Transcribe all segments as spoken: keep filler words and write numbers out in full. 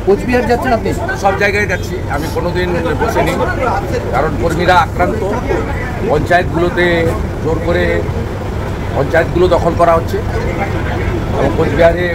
কোচবিহার যাচ্ছেন আপনি? সব জায়গায় যাচ্ছি, আমি কোনোদিন বসিনি, কারণ কর্মীরা আক্রান্ত। পঞ্চায়েতগুলোতে জোর করে পঞ্চায়েতগুলো দখল করা হচ্ছে এবং কোচবিহারে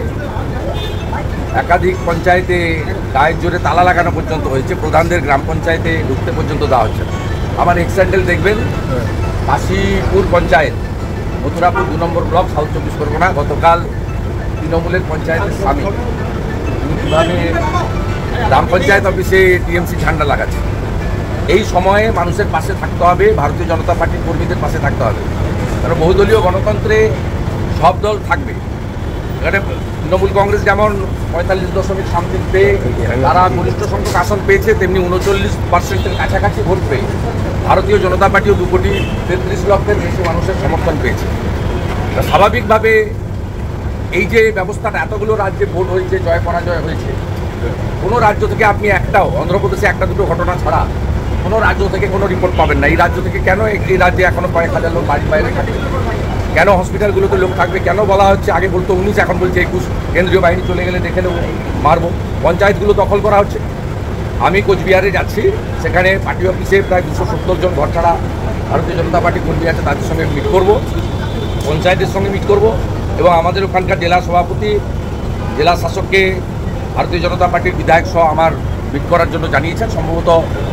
একাধিক পঞ্চায়েতে গায়ের জোরে তালা লাগানো পর্যন্ত হয়েছে, প্রধানদের গ্রাম পঞ্চায়েতে ঢুকতে পর্যন্ত দেওয়া হচ্ছে। আমার এক্সান্ডেল দেখবেন, কাশীপুর পঞ্চায়েত, মথুরাপুর দু নম্বর ব্লক, সাউথ চব্বিশ পরগনা। গতকাল তৃণমূলের পঞ্চায়েতের স্বামী কীভাবে গ্রাম পঞ্চায়েত অফিসে টিএমসি ঝান্ডা লাগাচ্ছে। এই সময়ে মানুষের পাশে থাকতে হবে, ভারতীয় জনতা পার্টির কর্মীদের পাশে থাকতে হবে, কারণ বহুদলীয় গণতন্ত্রে সব দল থাকবে। এখানে তৃণমূল কংগ্রেস যেমন পঁয়তাল্লিশ দশমিক সামথিং পেয়ে তারা গরিষ্ঠ সংখ্যক আসন পেয়েছে, তেমনি উনচল্লিশ পার্সেন্টের কাছাকাছি ভোট পেয়ে ভারতীয় জনতা পার্টিও দু কোটি তেত্রিশ লক্ষের বেশি মানুষের সমর্থন পেয়েছে। স্বাভাবিকভাবে এই যে ব্যবস্থাটা, এতগুলো রাজ্যে ভোট হয়েছে, জয় পরাজয় হয়েছে, কোনো রাজ্য থেকে আপনি একটাও, অন্ধ্রপ্রদেশে একটা দুটো ঘটনা ছাড়া কোনো রাজ্য থেকে কোনো রিপোর্ট পাবেন না। এই রাজ্য থেকে কেন এই রাজ্যে এখনো কয়েক হাজার লোক বাড়ির বাইরে থাকে, কেন হসপিটালগুলোতে লোক থাকবে, কেন বলা হচ্ছে আগে বলতো উনিশ, এখন বলছে একুশ, কেন্দ্রীয় বাহিনী চলে গেলে দেখে নেবো, মারবো। পঞ্চায়েতগুলো দখল করা হচ্ছে। আমি কোচবিহারে যাচ্ছি, সেখানে পার্টি অফিসে প্রায় দুশো সত্তর জন ঘর ছাড়া ভারতীয় জনতা পার্টি কর্মী আছে, তাদের সঙ্গে মিট করব, পঞ্চায়েতের সঙ্গে মিট করব এবং আমাদের ওখানকার জেলা সভাপতি, জেলা শাসককে ভারতীয় জনতা পার্টির বিধায়ক সহ আমার মিট করার জন্য জানিয়েছেন। সম্ভবত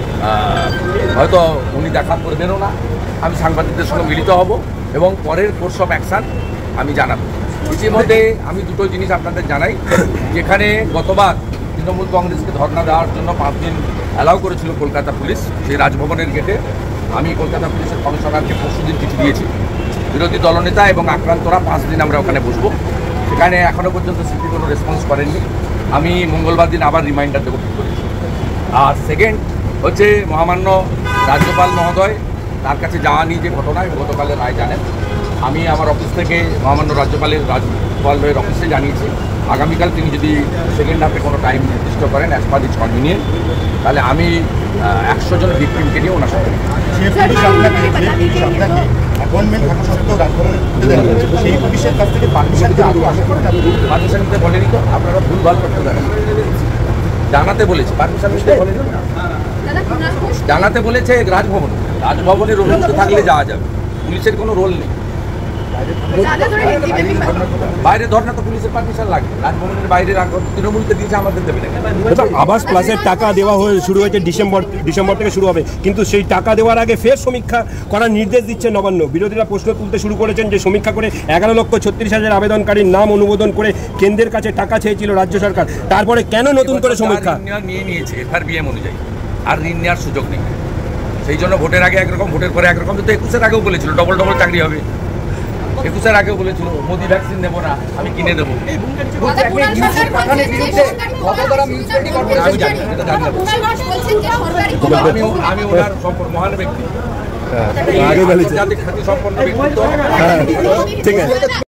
হয়তো উনি দেখা করবেনও না, আমি সাংবাদিকদের সঙ্গে মিলিত হব এবং পরের কোর্স অফ অ্যাকশান আমি জানাবো। ইতিমধ্যে আমি দুটো জিনিস আপনাদের জানাই, যেখানে গতবার তৃণমূল কংগ্রেসকে ধর্ণা দেওয়ার জন্য পাঁচ দিন অ্যালাউ করেছিল কলকাতা পুলিশ, সেই রাজভবনের গেটে আমি কলকাতা পুলিশের কমিশনারকে পরশু দিন চিঠি দিয়েছি। বিরোধী দলনেতা এবং আক্রান্তরা পাঁচ দিন আমরা ওখানে বসবো, সেখানে এখনও পর্যন্ত সিপি কোনো রেসপন্স করেননি। আমি মঙ্গলবার দিন আবার রিমাইন্ডার দেবো ঠিক করেছি। আর সেকেন্ড হচ্ছে মহামান্য রাজ্যপাল মহোদয়, তার কাছে যাওয়া নিয়ে যে ঘটনা, গতকালের রায় জানেন, আমি আমার অফিস থেকে মহামান্য রাজ্যপালের রাজ্যপালের অফিসে জানিয়েছি আগামীকাল তিনি যদি সেকেন্ড হাফে কোনো টাইম নির্দিষ্ট করেন অ্যাজ পার ইজ কনভিনিয়েন্ট, তাহলে আমি একশো জন ভিক্টিমকে নিয়ে ওনার সাথে পারমিশন নিতে বলেনি। তো আপনারা ভুলভাল করতে পারেন, জানাতে বলেছে, পারমিশন নিতে বলেনি, জানাতে বলেছে রাজভবন। রাজভবনের অনুমতি থাকলে যাওয়া যাবে, পুলিশের কোনো রোল নেই। বাইরে ধর্না তো পুলিশের পারমিশন লাগে, রাজভবনের বাইরে তৃণমূলকে দিয়েছে, আমাদের দেবে না। আবাস প্লাসের টাকা দেওয়া হয়ে শুরু হয়েছে ডিসেম্বর ডিসেম্বর থেকে শুরু হবে, কিন্তু সেই টাকা দেওয়ার আগে ফের সমীক্ষা করার নির্দেশ দিচ্ছে নবান্ন। বিরোধীরা প্রশ্ন তুলতে শুরু করেছেন যে সমীক্ষা করে এগারো লক্ষ ছত্রিশ হাজার আবেদনকারীর নাম অনুমোদন করে কেন্দ্রের কাছে টাকা চেয়েছিল রাজ্য সরকার, তারপরে কেন নতুন করে সমীক্ষা নিয়ে নিয়েছে এফআর বিএম অনুযায়ী, আর ঋণ নেওয়ার সুযোগ নেই। সেই জন্য ভোটের আগে একরকম, ভোটের পরে একরকম। তো একুশের আগেও বলেছিল ডবল ডবল চাকরি হবে, একুশের আগেও বলেছিল মোদি ভ্যাকসিন দেবো না, আমি কিনে দেবো। আমি ওনার সম্পর্ক মহান ব্যক্তি, খ্যাতি সম্পন্ন ব্যক্তিত্ব। ঠিক আছে।